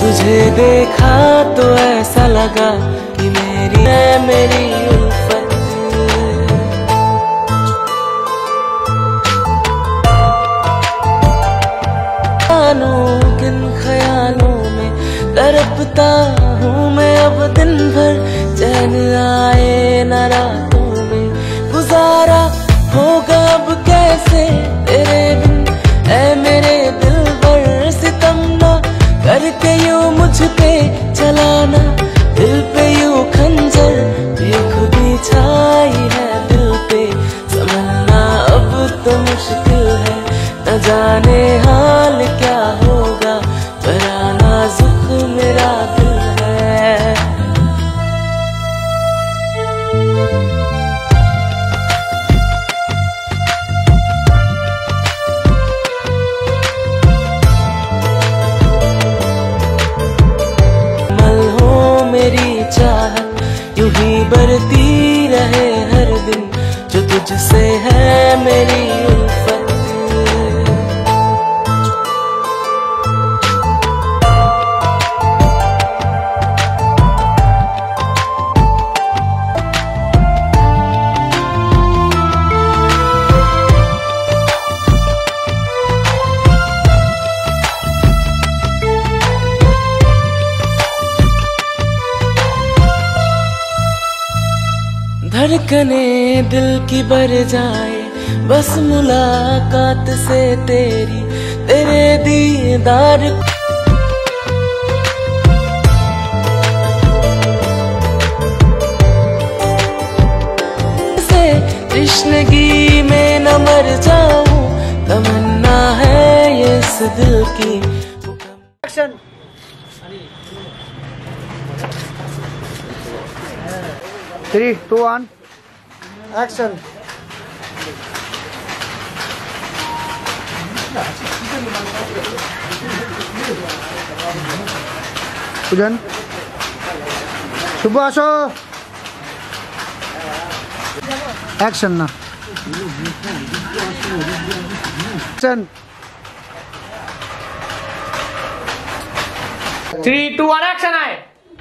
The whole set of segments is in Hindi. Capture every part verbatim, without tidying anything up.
तुझे देखा तो ऐसा लगा कि मेरी है मेरी उल्फत। किन ख्यालों में तड़पता हूँ मैं अब दिन भर, चैन आए न रातों में, गुजारा होगा अब कैसे तेरे बिन ऐ मेरे दिल भर। सितम ना करके यूं मुझ पे चलाना, दिल पे यूं खंजर बेखुदी छाई है दिल पे, समझना अब तो मुश्किल है। न जाने हाल क्या होगा, बड़ा नाजुक मेरा दिल है। मल हो मेरी चाहत यूं ही बढ़ती रहे हर दिन, जो तुझसे है मेरी उल्फत। धड़कने दिल की भर जाए बस मुलाकात से तेरी, तेरे दीदार से तृष्णगी में न मर जाऊं, तमन्ना है ये इस दिल की। Action. Three two one action. पूजन शुभ आसो एक्शन ना action. Three two one action आए।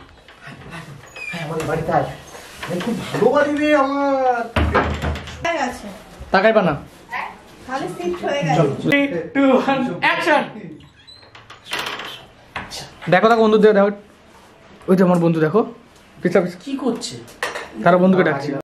খুব ভালো বাড়ি রে আমার তাকাই পানা খালি সিট হয়ে গেল। Three two one action. দেখো দেখো বন্ধু দেখো, ওই যে আমার বন্ধু দেখো পিছা পিছা কি করছে, কারো বন্ধুকে ডাকছি।